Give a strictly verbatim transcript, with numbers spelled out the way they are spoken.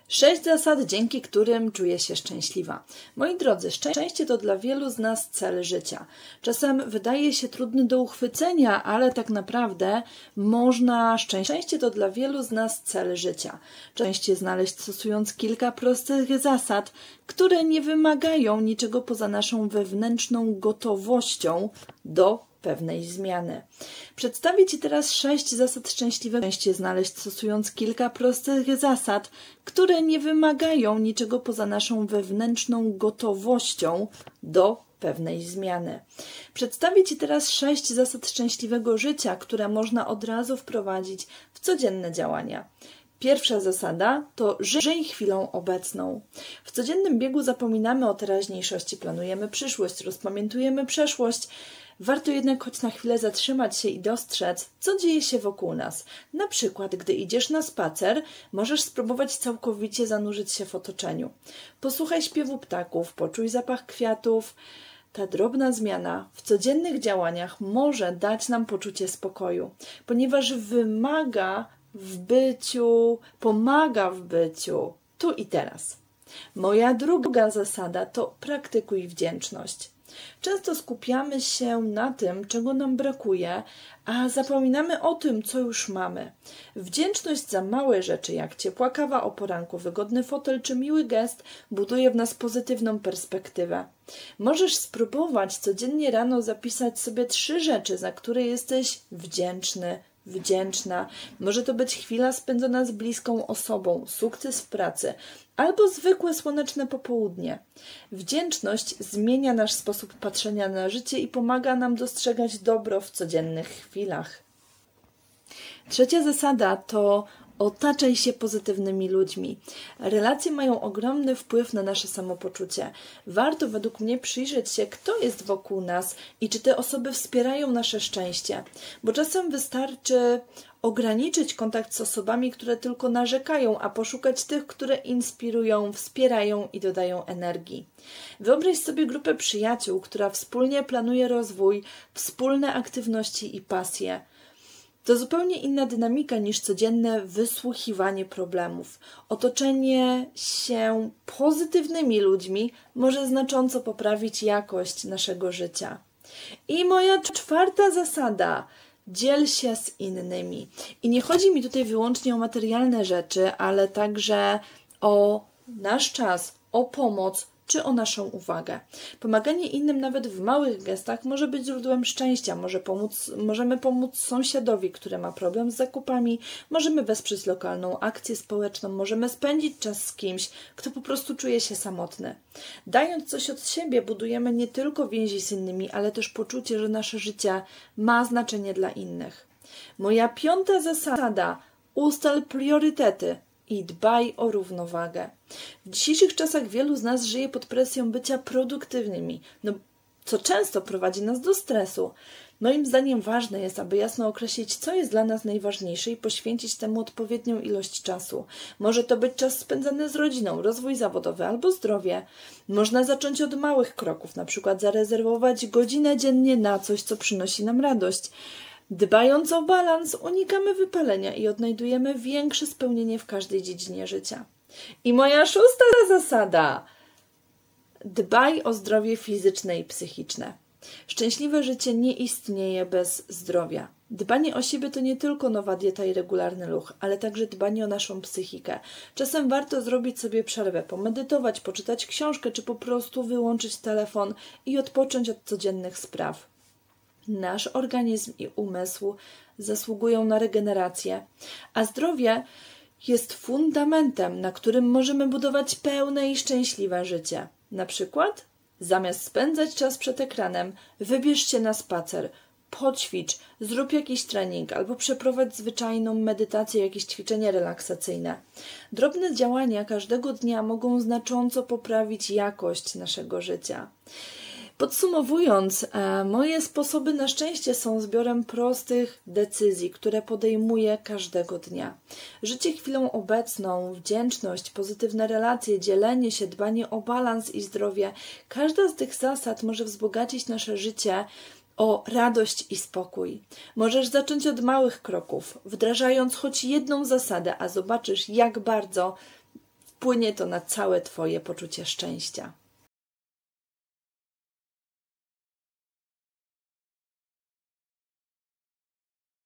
Sześć zasad, dzięki którym czuję się szczęśliwa. Moi drodzy, szczęście to dla wielu z nas cel życia. Czasem wydaje się trudny do uchwycenia, ale tak naprawdę można szczęście. Szczęście to dla wielu z nas cel życia. Szczęście znaleźć stosując kilka prostych zasad, które nie wymagają niczego poza naszą wewnętrzną gotowością do pewnej zmiany. Przedstawię Ci teraz sześć zasad szczęśliwego szczęścia znaleźć stosując kilka prostych zasad, które nie wymagają niczego poza naszą wewnętrzną gotowością do pewnej zmiany. Przedstawię Ci teraz sześć zasad szczęśliwego życia, które można od razu wprowadzić w codzienne działania. Pierwsza zasada to żyj chwilą obecną. W codziennym biegu zapominamy o teraźniejszości, planujemy przyszłość, rozpamiętujemy przeszłość. Warto jednak choć na chwilę zatrzymać się i dostrzec, co dzieje się wokół nas. Na przykład, gdy idziesz na spacer, możesz spróbować całkowicie zanurzyć się w otoczeniu. Posłuchaj śpiewu ptaków, poczuj zapach kwiatów. Ta drobna zmiana w codziennych działaniach może dać nam poczucie spokoju, ponieważ wymaga w byciu, pomaga w byciu tu i teraz. Moja druga zasada to praktykuj wdzięczność. Często skupiamy się na tym, czego nam brakuje, a zapominamy o tym, co już mamy. Wdzięczność za małe rzeczy, jak ciepła kawa o poranku, wygodny fotel czy miły gest, buduje w nas pozytywną perspektywę. Możesz spróbować codziennie rano zapisać sobie trzy rzeczy, za które jesteś wdzięczny, wdzięczna. Może to być chwila spędzona z bliską osobą, sukces w pracy, albo zwykłe słoneczne popołudnie. Wdzięczność zmienia nasz sposób patrzenia na życie i pomaga nam dostrzegać dobro w codziennych chwilach. Trzecia zasada to otaczaj się pozytywnymi ludźmi. Relacje mają ogromny wpływ na nasze samopoczucie. Warto według mnie przyjrzeć się, kto jest wokół nas i czy te osoby wspierają nasze szczęście. Bo czasem wystarczy ograniczyć kontakt z osobami, które tylko narzekają, a poszukać tych, które inspirują, wspierają i dodają energii. Wyobraź sobie grupę przyjaciół, która wspólnie planuje rozwój, wspólne aktywności i pasje. To zupełnie inna dynamika niż codzienne wysłuchiwanie problemów. Otoczenie się pozytywnymi ludźmi może znacząco poprawić jakość naszego życia. I moja czwarta zasada. Dziel się z innymi. I nie chodzi mi tutaj wyłącznie o materialne rzeczy, ale także o nasz czas, o pomoc, czy o naszą uwagę. Pomaganie innym nawet w małych gestach może być źródłem szczęścia. Może pomóc, możemy pomóc sąsiadowi, który ma problem z zakupami, możemy wesprzeć lokalną akcję społeczną, możemy spędzić czas z kimś, kto po prostu czuje się samotny. Dając coś od siebie, budujemy nie tylko więzi z innymi, ale też poczucie, że nasze życie ma znaczenie dla innych. Moja piąta zasada. Ustal priorytety i dbaj o równowagę. W dzisiejszych czasach wielu z nas żyje pod presją bycia produktywnymi, no, co często prowadzi nas do stresu. Moim zdaniem ważne jest, aby jasno określić, co jest dla nas najważniejsze i poświęcić temu odpowiednią ilość czasu. Może to być czas spędzany z rodziną, rozwój zawodowy albo zdrowie. Można zacząć od małych kroków, na przykład zarezerwować godzinę dziennie na coś, co przynosi nam radość. Dbając o balans, unikamy wypalenia i odnajdujemy większe spełnienie w każdej dziedzinie życia. I moja szósta zasada. Dbaj o zdrowie fizyczne i psychiczne. Szczęśliwe życie nie istnieje bez zdrowia. Dbanie o siebie to nie tylko nowa dieta i regularny ruch, ale także dbanie o naszą psychikę. Czasem warto zrobić sobie przerwę, pomedytować, poczytać książkę, czy po prostu wyłączyć telefon i odpocząć od codziennych spraw. Nasz organizm i umysł zasługują na regenerację, a zdrowie jest fundamentem, na którym możemy budować pełne i szczęśliwe życie. Na przykład, zamiast spędzać czas przed ekranem, wybierz się na spacer, poćwicz, zrób jakiś trening albo przeprowadź zwyczajną medytację, jakieś ćwiczenie relaksacyjne. Drobne działania każdego dnia mogą znacząco poprawić jakość naszego życia. Podsumowując, moje sposoby na szczęście są zbiorem prostych decyzji, które podejmuję każdego dnia. Życie chwilą obecną, wdzięczność, pozytywne relacje, dzielenie się, dbanie o balans i zdrowie. Każda z tych zasad może wzbogacić nasze życie o radość i spokój. Możesz zacząć od małych kroków, wdrażając choć jedną zasadę, a zobaczysz, jak bardzo wpłynie to na całe Twoje poczucie szczęścia.